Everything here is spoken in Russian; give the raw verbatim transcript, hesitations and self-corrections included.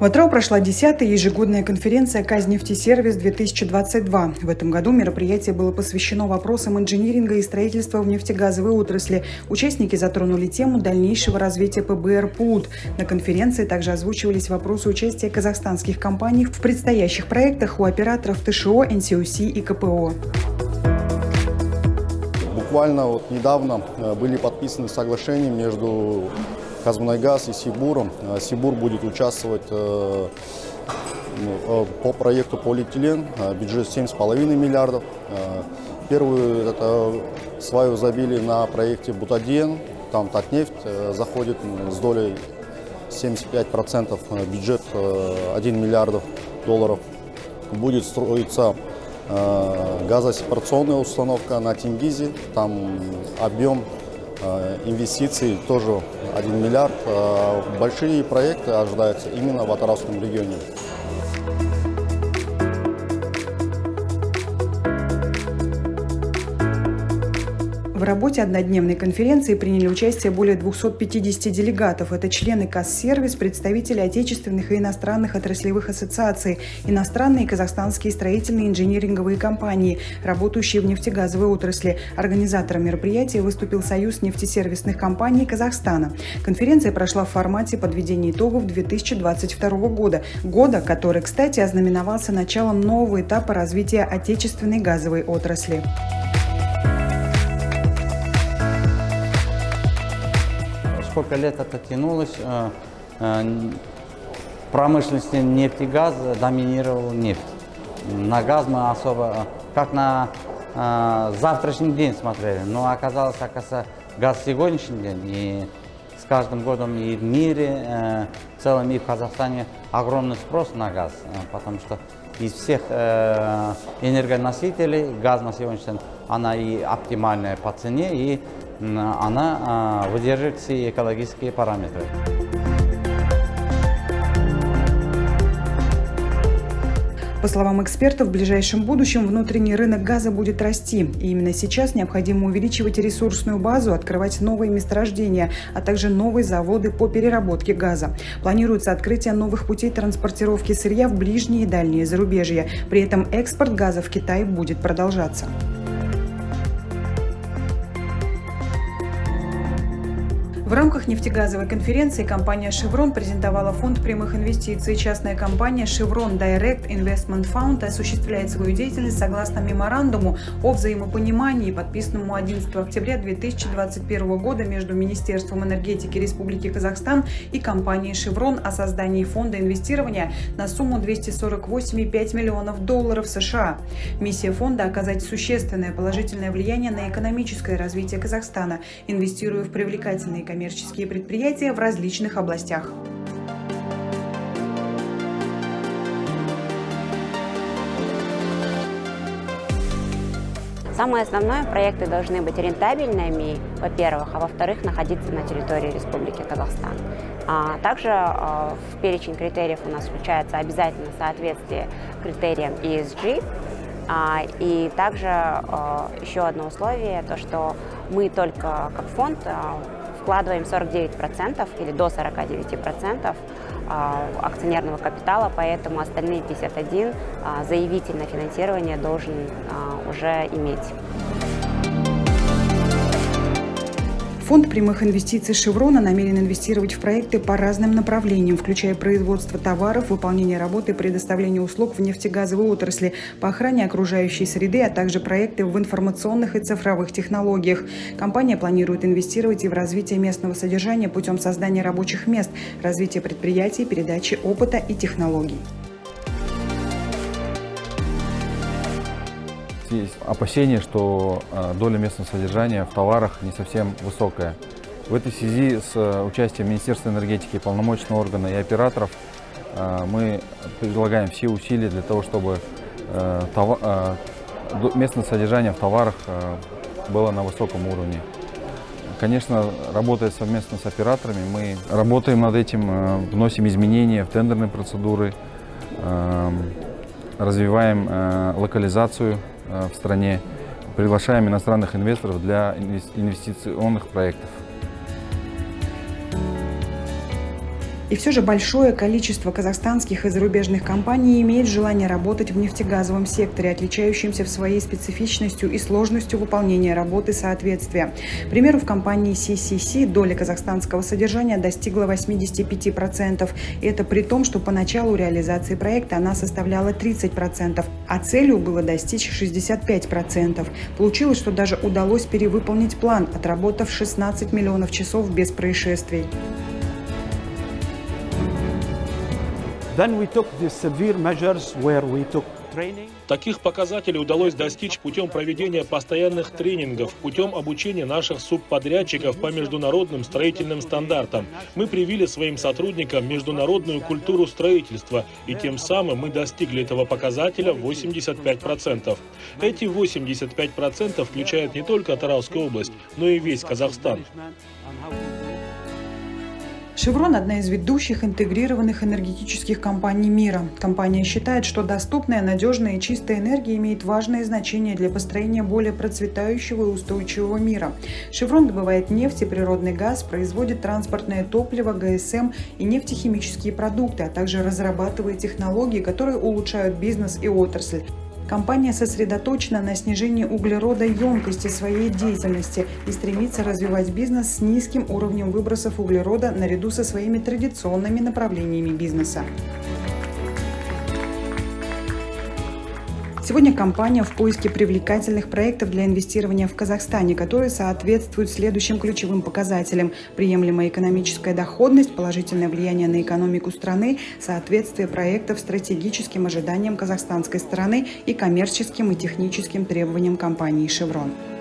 Атырау прошла десятая ежегодная конференция «Казнефтесервис-две тысячи двадцать два». В этом году мероприятие было посвящено вопросам инжиниринга и строительства в нефтегазовой отрасли. Участники затронули тему дальнейшего развития ПБР ПУД. На конференции также озвучивались вопросы участия казахстанских компаний в предстоящих проектах у операторов ТШО, эн си о си и ка пэ о. Буквально вот недавно были подписаны соглашения между Казмунайгаз и Сибуром. Сибур будет участвовать по проекту полиэтилен, бюджет семь с половиной миллиардов. Первую это свою забили на проекте Бутаден, там Татнефть заходит с долей семьдесят пять процентов, бюджет один миллиард долларов. Будет строиться газосепарационная установка на Тенгизе, там объем инвестиций тоже один миллиард. Большие проекты ожидаются именно в Атырауском регионе. В работе однодневной конференции приняли участие более двухсот пятидесяти делегатов. Это члены Казсервис, представители отечественных и иностранных отраслевых ассоциаций, иностранные и казахстанские строительные инжиниринговые компании, работающие в нефтегазовой отрасли. Организатором мероприятия выступил Союз нефтесервисных компаний Казахстана. Конференция прошла в формате подведения итогов две тысячи двадцать второго года. Года, который, кстати, ознаменовался началом нового этапа развития отечественной газовой отрасли. Сколько лет это тянулось, в промышленности нефтегаз доминировал нефть. На газ мы особо, как на завтрашний день смотрели, но оказалось, оказывается, газ сегодняшний день. И с каждым годом и в мире, в целом и в Казахстане огромный спрос на газ, потому что из всех энергоносителей газ на сегодняшний день, она и оптимальная по цене, и она выдерживает все экологические параметры. По словам экспертов, в ближайшем будущем внутренний рынок газа будет расти. И именно сейчас необходимо увеличивать ресурсную базу, открывать новые месторождения, а также новые заводы по переработке газа. Планируется открытие новых путей транспортировки сырья в ближние и дальние зарубежья. При этом экспорт газа в Китай будет продолжаться. В рамках нефтегазовой конференции компания «Шеврон» презентовала фонд прямых инвестиций. Частная компания «Шеврон Direct Investment Fund» осуществляет свою деятельность согласно меморандуму о взаимопонимании, подписанному одиннадцатого октября две тысячи двадцать первого года между Министерством энергетики Республики Казахстан и компанией «Шеврон» о создании фонда инвестирования на сумму двести сорок восемь и пять миллионов долларов США. Миссия фонда – оказать существенное положительное влияние на экономическое развитие Казахстана, инвестируя в привлекательные коммерческие коммерческие предприятия в различных областях. Самое основное, проекты должны быть рентабельными, во-первых, а во-вторых, находиться на территории Республики Казахстан. А также а, в перечень критериев у нас включается обязательно соответствие критериям и эс джи. А, и также а, еще одно условие, то что мы только как фонд а, вкладываем сорок девять процентов или до сорока девяти процентов акционерного капитала, поэтому остальные пятьдесят один процент заявитель на финансирование должен уже иметь. Фонд прямых инвестиций «Шеврона» намерен инвестировать в проекты по разным направлениям, включая производство товаров, выполнение работы и предоставление услуг в нефтегазовой отрасли, по охране окружающей среды, а также проекты в информационных и цифровых технологиях. Компания планирует инвестировать и в развитие местного содержания путем создания рабочих мест, развития предприятий, передачи опыта и технологий. Есть опасения, что доля местного содержания в товарах не совсем высокая. В этой связи с участием Министерства энергетики, полномочного органа и операторов мы предлагаем все усилия для того, чтобы местное содержание в товарах было на высоком уровне. Конечно, работая совместно с операторами, мы работаем над этим, вносим изменения в тендерные процедуры, развиваем локализацию в стране, приглашаем иностранных инвесторов для инвестиционных проектов. И все же большое количество казахстанских и зарубежных компаний имеет желание работать в нефтегазовом секторе, отличающемся в своей специфичностью и сложностью выполнения работы соответствия. К примеру, в компании си си си доля казахстанского содержания достигла восьмидесяти пяти процентов. И это при том, что по началу реализации проекта она составляла тридцать процентов, а целью было достичь шестидесяти пяти процентов. Получилось, что даже удалось перевыполнить план, отработав шестнадцать миллионов часов без происшествий. Таких показателей удалось достичь путем проведения постоянных тренингов, путем обучения наших субподрядчиков по международным строительным стандартам. Мы привили своим сотрудникам международную культуру строительства, и тем самым мы достигли этого показателя восемьдесят пять процентов. Эти восемьдесят пять процентов включают не только Атыраускую область, но и весь Казахстан. «Шеврон» – одна из ведущих интегрированных энергетических компаний мира. Компания считает, что доступная, надежная и чистая энергия имеет важное значение для построения более процветающего и устойчивого мира. «Шеврон» добывает нефть и природный газ, производит транспортное топливо, гэ эс эм и нефтехимические продукты, а также разрабатывает технологии, которые улучшают бизнес и отрасль. Компания сосредоточена на снижении углеродоемкости своей деятельности и стремится развивать бизнес с низким уровнем выбросов углерода наряду со своими традиционными направлениями бизнеса. Сегодня компания в поиске привлекательных проектов для инвестирования в Казахстане, которые соответствуют следующим ключевым показателям: приемлемая экономическая доходность, положительное влияние на экономику страны, соответствие проектов стратегическим ожиданиям казахстанской стороны и коммерческим и техническим требованиям компании «Шеврон».